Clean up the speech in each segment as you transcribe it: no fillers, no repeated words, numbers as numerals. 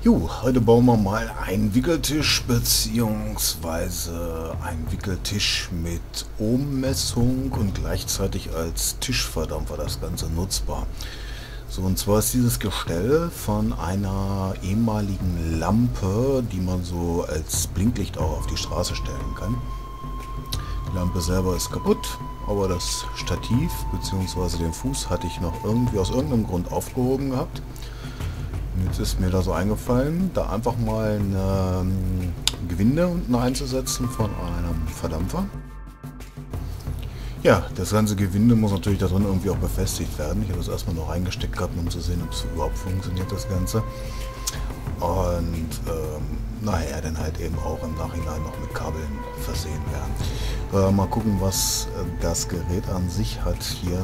Jo, heute bauen wir mal einen Wickeltisch beziehungsweise einen Wickeltisch mit Ohmmessung und gleichzeitig als Tischverdampfer das Ganze nutzbar. So, und zwar ist dieses Gestell von einer ehemaligen Lampe, die man so als Blinklicht auch auf die Straße stellen kann. Die Lampe selber ist kaputt, aber das Stativ bzw. den Fuß hatte ich noch irgendwie aus irgendeinem Grund aufgehoben gehabt. Und jetzt ist mir da so eingefallen, da einfach mal eine Gewinde unten einzusetzen von einem Verdampfer. Ja, das ganze Gewinde muss natürlich da drin irgendwie auch befestigt werden. Ich habe das erstmal noch reingesteckt gehabt, um zu sehen, ob es überhaupt funktioniert, das Ganze. Und nachher dann halt eben auch im Nachhinein noch mit Kabeln versehen werden. Mal gucken, was das Gerät an sich hat. Hier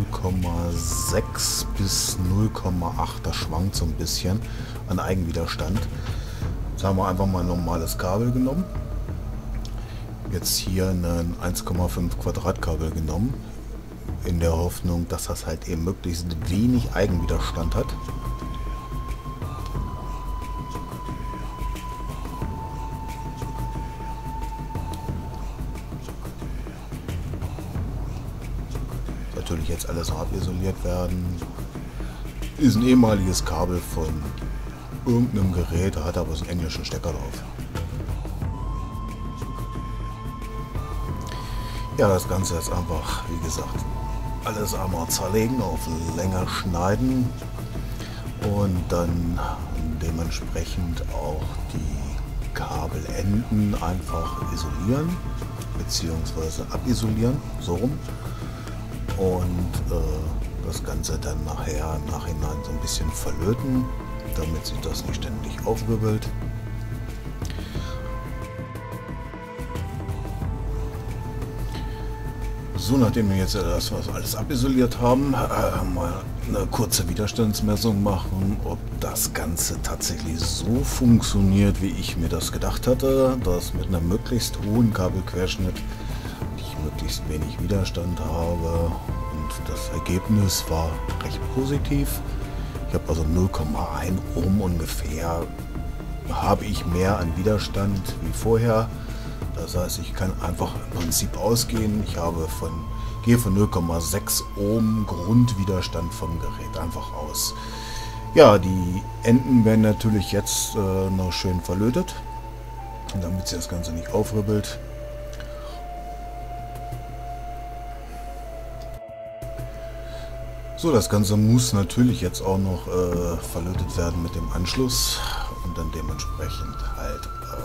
0,6 bis 0,8, das schwankt so ein bisschen an Eigenwiderstand. Jetzt haben wir einfach mal ein normales Kabel genommen. Jetzt hier ein 1,5 Quadratkabel genommen, in der Hoffnung, dass das halt eben möglichst wenig Eigenwiderstand hat. Natürlich jetzt alles noch abisoliert werden. Ist ein ehemaliges Kabel von irgendeinem Gerät, da hat aber so einen englischen Stecker drauf. Ja, das Ganze jetzt einfach, wie gesagt, alles einmal zerlegen, auf Länge schneiden und dann dementsprechend auch die Kabelenden einfach isolieren bzw. abisolieren, so rum. Und das Ganze dann nachher im Nachhinein so ein bisschen verlöten, damit sich das nicht ständig aufwirbelt. So, nachdem wir jetzt das alles abisoliert haben, mal eine kurze Widerstandsmessung machen, ob das Ganze tatsächlich so funktioniert, wie ich mir das gedacht hatte, dass mit einem möglichst hohen Kabelquerschnitt ich möglichst wenig Widerstand habe, und das Ergebnis war recht positiv. Ich habe also 0,1 Ohm ungefähr, habe ich mehr an Widerstand wie vorher. Das heißt, ich kann einfach im Prinzip ausgehen, gehe von 0,6 Ohm Grundwiderstand vom Gerät einfach aus. Ja, die Enden werden natürlich jetzt noch schön verlötet, damit sich das Ganze nicht aufribbelt. So, das Ganze muss natürlich jetzt auch noch verlötet werden mit dem Anschluss und dann dementsprechend halt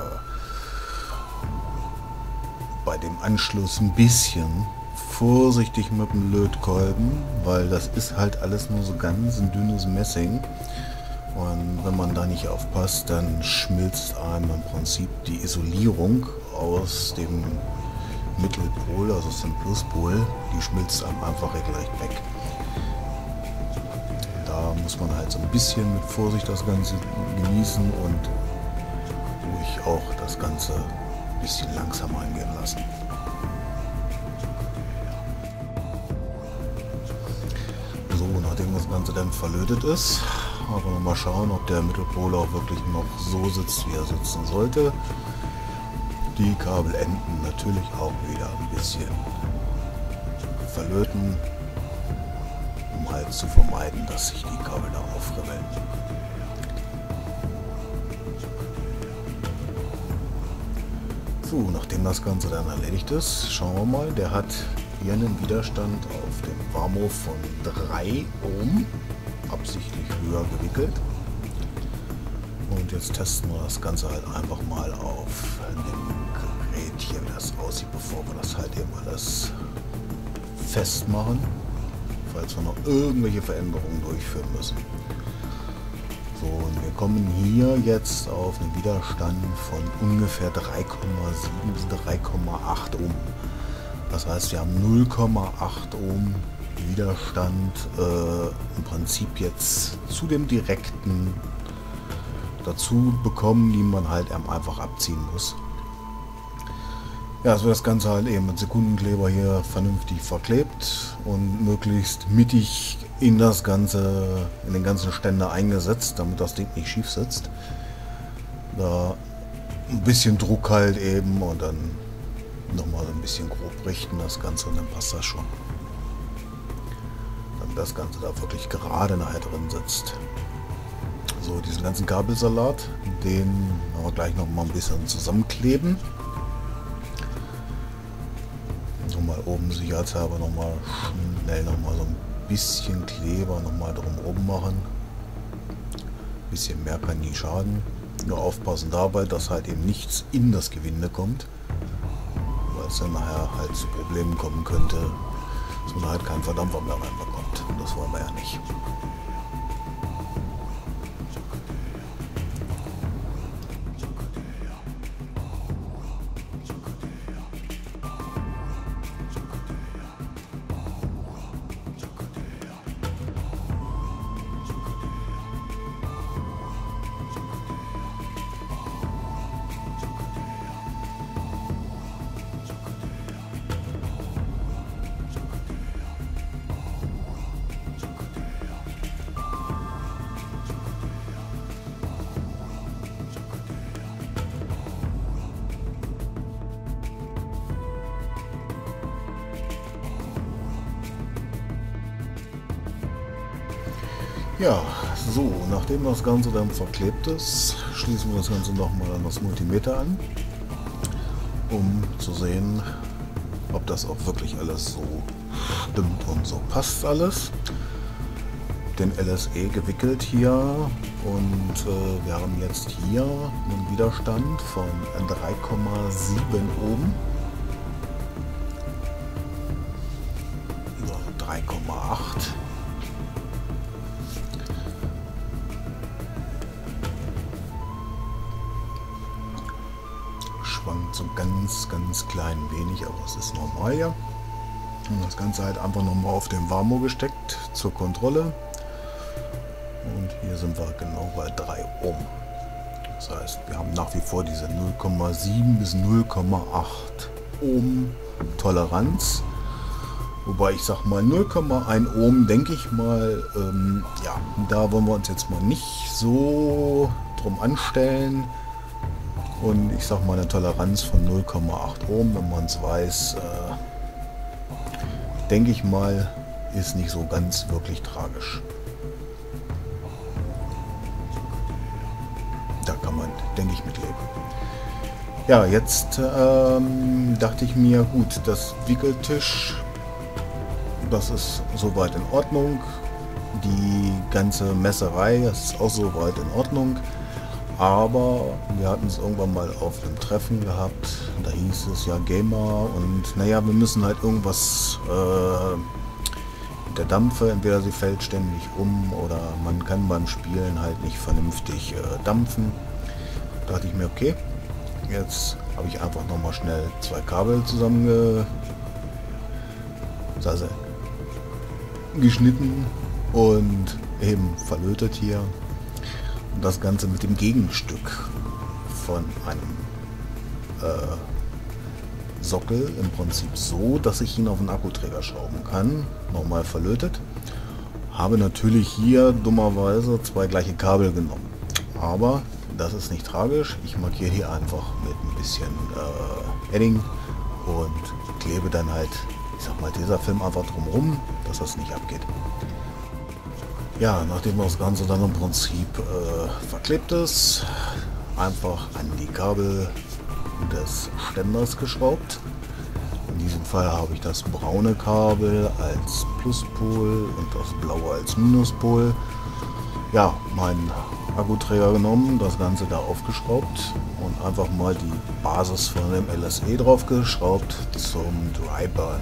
bei dem Anschluss ein bisschen vorsichtig mit dem Lötkolben, weil das ist halt alles nur so ganz ein dünnes Messing. Und wenn man da nicht aufpasst, dann schmilzt einem im Prinzip die Isolierung aus dem Mittelpol, also aus dem Pluspol, die schmilzt einem einfach regelrecht weg. Da muss man halt so ein bisschen mit Vorsicht das Ganze genießen und ruhig auch das Ganze ein bisschen langsamer angehen lassen. So, nachdem das Ganze dann verlötet ist, aber noch mal schauen, ob der Mittelpol auch wirklich noch so sitzt, wie er sitzen sollte. Die Kabelenden natürlich auch wieder ein bisschen verlöten, um halt zu vermeiden, dass sich die Kabel da aufribbeln. So, nachdem das Ganze dann erledigt ist, schauen wir mal, der hat hier einen Widerstand auf dem Warmo von 3 Ohm, absichtlich höher gewickelt. Und jetzt testen wir das Ganze halt einfach mal auf dem Gerät hier, wie das aussieht, bevor wir das halt eben alles festmachen, falls wir noch irgendwelche Veränderungen durchführen müssen. So, und wir kommen hier jetzt auf einen Widerstand von ungefähr 3,7 bis 3,8 Ohm. Das heißt, wir haben 0,8 Ohm Widerstand im Prinzip jetzt zu dem direkten dazu bekommen, die man halt einfach abziehen muss. Ja, es wird das Ganze halt eben mit Sekundenkleber hier vernünftig verklebt und möglichst mittig in den ganzen Ständer eingesetzt, damit das Ding nicht schief sitzt. Da ein bisschen Druck halt eben und dann nochmal so ein bisschen grob richten das Ganze und dann passt das schon. Damit das Ganze da wirklich gerade nachher drin sitzt. So, diesen ganzen Kabelsalat, den werden wir gleich nochmal ein bisschen zusammenkleben. Nochmal oben sicherheitshalber nochmal schnell nochmal so ein bisschen Kleber nochmal drumherum machen. Ein bisschen mehr kann nie schaden. Nur aufpassen dabei, dass halt eben nichts in das Gewinde kommt. Weil es dann nachher halt zu Problemen kommen könnte, dass man halt keinen Verdampfer mehr reinbekommt. Und das wollen wir ja nicht. Ja, so, nachdem das Ganze dann verklebt ist, schließen wir das Ganze nochmal an das Multimeter an, um zu sehen, ob das auch wirklich alles so stimmt und so passt alles. Den LSE gewickelt hier und wir haben jetzt hier einen Widerstand von 3,7 Ohm. 3,8. Schwankt so ganz klein wenig, aber es ist normal ja. Und das Ganze halt einfach nochmal auf den Warmo gesteckt zur Kontrolle. Und hier sind wir genau bei 3 Ohm. Das heißt, wir haben nach wie vor diese 0,7 bis 0,8 Ohm Toleranz. Wobei ich sag mal 0,1 Ohm, denke ich mal, ja, da wollen wir uns jetzt mal nicht so drum anstellen. Und ich sag mal eine Toleranz von 0,8 Ohm, wenn man es weiß, denke ich mal, ist nicht so ganz wirklich tragisch. Da kann man, denke ich, mitleben. Ja, jetzt dachte ich mir, gut, das Wickeltisch, das ist soweit in Ordnung. Die ganze Messerei, das ist auch soweit in Ordnung. Aber wir hatten es irgendwann mal auf einem Treffen gehabt, da hieß es ja Gamer und naja, wir müssen halt irgendwas mit der Dampfe, entweder sie fällt ständig um oder man kann beim Spielen halt nicht vernünftig dampfen. Da dachte ich mir, okay, jetzt habe ich einfach nochmal schnell 2 Kabel geschnitten und eben verlötet hier. Das Ganze mit dem Gegenstück von einem Sockel im Prinzip so, dass ich ihn auf den Akkuträger schrauben kann. Nochmal verlötet. Habe natürlich hier dummerweise 2 gleiche Kabel genommen. Aber das ist nicht tragisch. Ich markiere hier einfach mit ein bisschen Edding und klebe dann halt, ich sag mal, dieser Film einfach drumherum, dass das nicht abgeht. Ja, nachdem das Ganze dann im Prinzip verklebt ist, einfach an die Kabel des Ständers geschraubt. In diesem Fall habe ich das braune Kabel als Pluspol und das blaue als Minuspol. Ja, meinen Akkuträger genommen, das Ganze da aufgeschraubt und einfach mal die Basis von dem LSE drauf geschraubt zum Dryburn.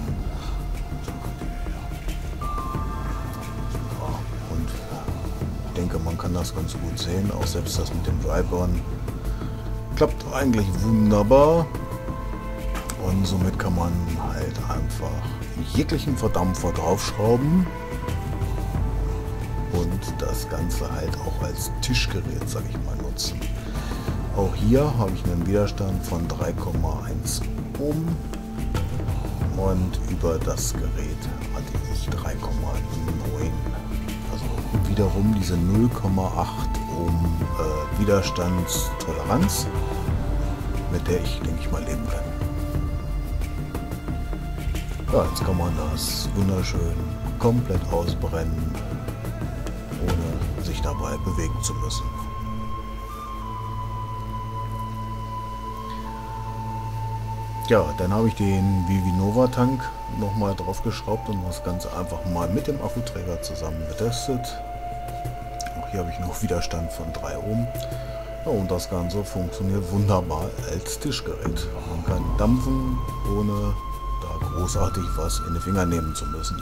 Ich denke, man kann das ganz gut sehen, auch selbst das mit dem Dryburn klappt eigentlich wunderbar und somit kann man halt einfach jeglichen Verdampfer draufschrauben und das Ganze halt auch als Tischgerät, sage ich mal, nutzen. Auch hier habe ich einen Widerstand von 3,1 Ohm und über das Gerät hatte ich 3,9, also wiederum diese 0,8 Ohm Widerstandstoleranz, mit der ich, denke ich mal, leben kann. Ja, jetzt kann man das wunderschön komplett ausbrennen, ohne sich dabei bewegen zu müssen. Ja, dann habe ich den Vivinova Tank nochmal drauf geschraubt und das Ganze einfach mal mit dem Akkuträger zusammen getestet. Auch hier habe ich noch Widerstand von 3 Ohm. Ja, und das Ganze funktioniert wunderbar als Tischgerät. Man kann dampfen, ohne da großartig was in die Finger nehmen zu müssen.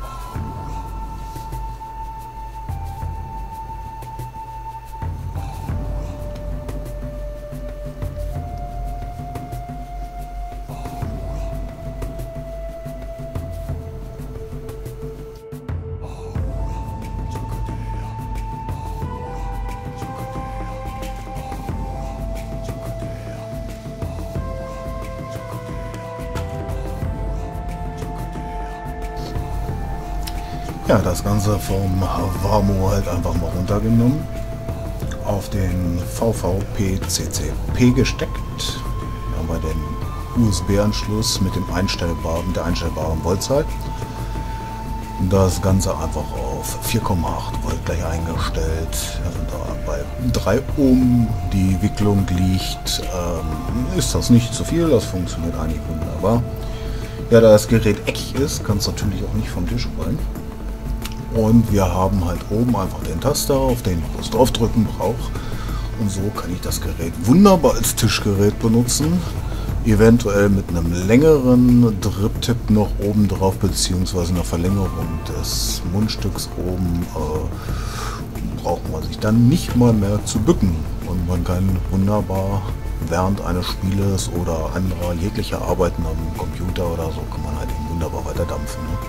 Ja, das Ganze vom Warmo halt einfach mal runtergenommen, auf den VVP-CCP gesteckt. Hier haben wir den USB-Anschluss mit dem der einstellbaren Voltzahl. Das Ganze einfach auf 4,8 Volt gleich eingestellt. Da bei 3 Ohm die Wicklung liegt, ist das nicht zu viel, das funktioniert eigentlich wunderbar. Ja, da das Gerät eckig ist, kann es natürlich auch nicht vom Tisch fallen. Und wir haben halt oben einfach den Taster, auf den ich bloß draufdrücken brauche. Und so kann ich das Gerät wunderbar als Tischgerät benutzen. Eventuell mit einem längeren Drip-Tipp noch oben drauf, beziehungsweise einer Verlängerung des Mundstücks oben, braucht man sich dann nicht mal mehr zu bücken. Und man kann wunderbar während eines Spieles oder anderer jeglicher Arbeiten am Computer oder so, kann man halt eben wunderbar weiter dampfen. Ne?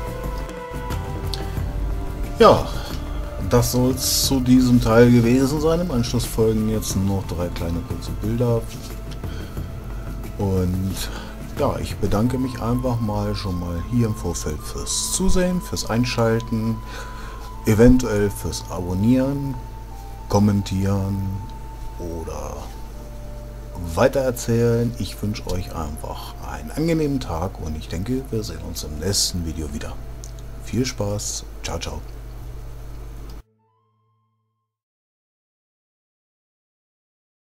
Ja, das soll es zu diesem Teil gewesen sein. Im Anschluss folgen jetzt noch 3 kleine kurze Bilder. Und ja, ich bedanke mich einfach mal schon mal hier im Vorfeld fürs Zusehen, fürs Einschalten, eventuell fürs Abonnieren, Kommentieren oder weitererzählen. Ich wünsche euch einfach einen angenehmen Tag und ich denke, wir sehen uns im nächsten Video wieder. Viel Spaß. Ciao, ciao.